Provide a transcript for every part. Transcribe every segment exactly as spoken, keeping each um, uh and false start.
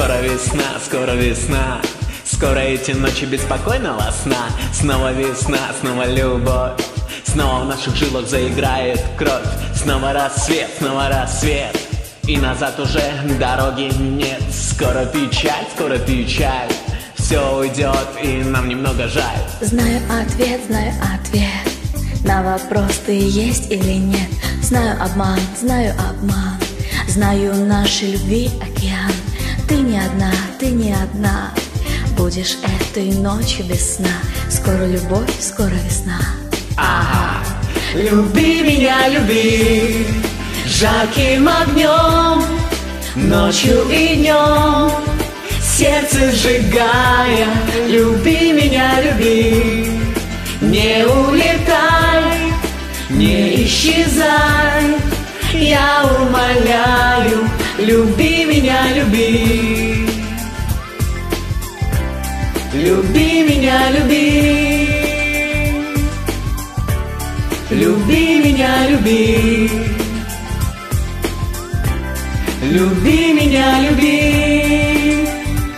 Скоро весна, скоро весна. Скоро эти ночи беспокойного сна. Снова весна, снова любовь. Снова в наших жилах заиграет кровь. Снова рассвет, снова рассвет. И назад уже дороги нет. Скоро печаль, скоро печаль. Все уйдет, и нам немного жаль. Знаю ответ, знаю ответ на вопрос, ты есть или нет. Знаю обман, знаю обман. Знаю нашей любви океан. Ты не одна, ты не одна. Будешь этой ночью без сна. Скоро любовь, скоро весна. Ага. Люби меня, люби жарким огнем, ночью и днем, сердце сжигая. Люби меня, люби. Не улетай, не исчезай. Я умоляю, люби меня, люби. Люби меня, люби. Люби меня, люби. Люби меня, люби.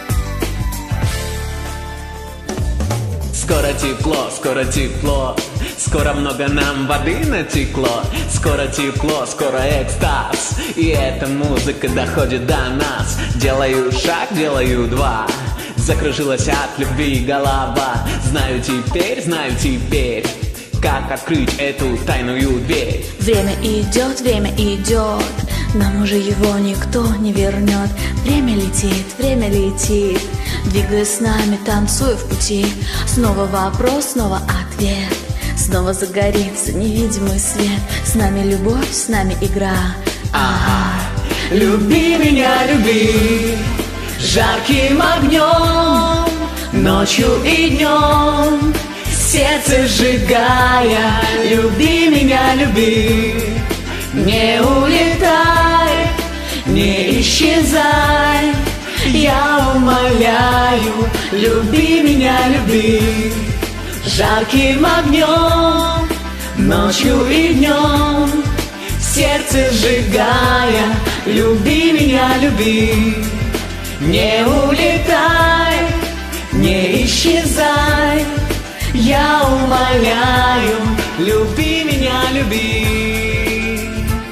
Скоро тепло, скоро тепло. Скоро много нам воды натекло. Скоро тепло, скоро экстаз. И эта музыка доходит до нас. Делаю шаг, делаю два. Закружилась от любви голова. Знаю теперь, знаю теперь, как открыть эту тайную дверь. Время идет, время идет, нам уже его никто не вернет. Время летит, время летит, двигаясь с нами, танцуя в пути. Снова вопрос, снова ответ. Снова загорится невидимый свет. С нами любовь, с нами игра. Ага. Люби меня, люби жарким огнем, ночью и днем, сердце сжигая. Люби меня, люби. Не улетай, не исчезай. Я умоляю, люби меня, люби. Жарким огнем, ночью и днем, сердце сжигая. Люби меня, люби. Не улетай, не исчезай. Я умоляю, люби меня, люби.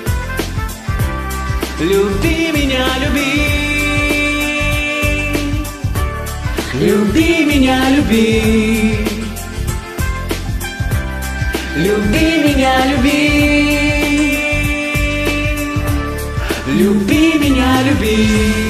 Люби меня, люби. Люби меня, люби. Люби меня, люби. Люби меня, люби.